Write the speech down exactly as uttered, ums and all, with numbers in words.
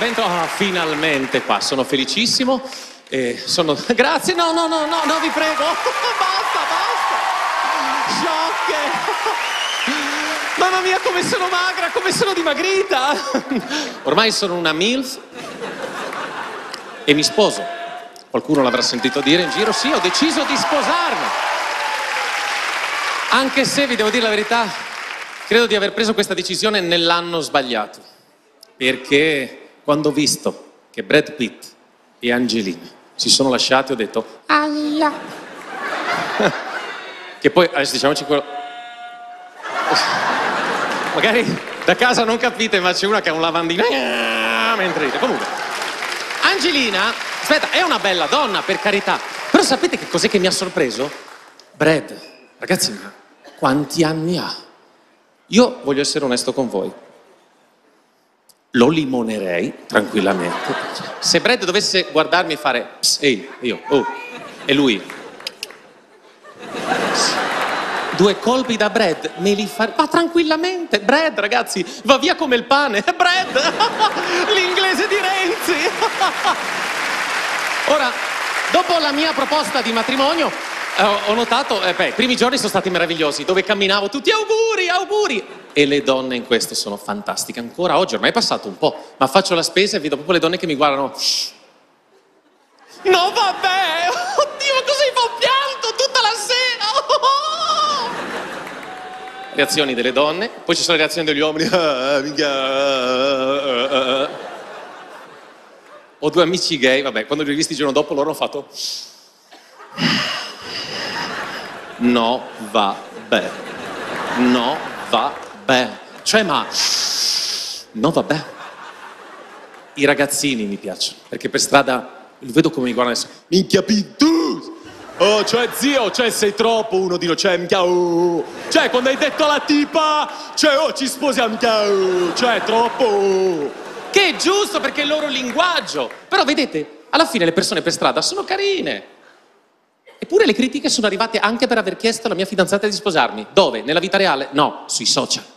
Bento, oh, finalmente qua, sono felicissimo. Eh, sono... Grazie, no, no, no, no, no, vi prego. Basta, basta. Sciocche. Mamma mia, come sono magra, come sono dimagrita. Ormai sono una MILF e mi sposo. Qualcuno l'avrà sentito dire in giro, sì, ho deciso di sposarmi. Anche se, vi devo dire la verità, credo di aver preso questa decisione nell'anno sbagliato. Perché quando ho visto che Brad Pitt e Angelina si sono lasciati, ho detto aia. Che poi, adesso diciamoci quello... Magari da casa non capite, ma c'è una che ha un lavandino mentre ride. Comunque, Angelina, aspetta, è una bella donna, per carità. Però sapete che cos'è che mi ha sorpreso? Brad, ragazzi, ma quanti anni ha? Io voglio essere onesto con voi. Lo limonerei tranquillamente. Se Brad dovesse guardarmi e fare pss, ehi, io, oh, e lui. Due colpi da Brad, me li fa... Ma tranquillamente, Brad, ragazzi, va via come il pane. Brad, l'inglese di Renzi. Ora, dopo la mia proposta di matrimonio, eh, ho notato, eh, beh, i primi giorni sono stati meravigliosi, dove camminavo tutti auguri, auguri. E le donne in questo sono fantastiche. Ancora oggi, ormai è passato un po', ma faccio la spesa e vedo proprio le donne che mi guardano. No, vabbè! Oddio, ma cosa hai fatto? Pianto tutta la sera! Reazioni delle donne, poi ci sono le reazioni degli uomini. Ho due amici gay, vabbè, quando li ho visti il giorno dopo loro hanno fatto no, vabbè, no, vabbè, cioè ma no, vabbè. I ragazzini mi piacciono, perché per strada li vedo come mi guardano adesso. Minchia Pintus! Oh, cioè zio, cioè sei troppo uno di no, cioè minchia, oh. Cioè quando hai detto alla tipa, cioè oh ci sposiamo, minchia, oh. Cioè troppo, oh. Che è giusto perché è il loro linguaggio. Però vedete, alla fine le persone per strada sono carine. Eppure le critiche sono arrivate anche per aver chiesto alla mia fidanzata di sposarmi. Dove? Nella vita reale? No, sui social.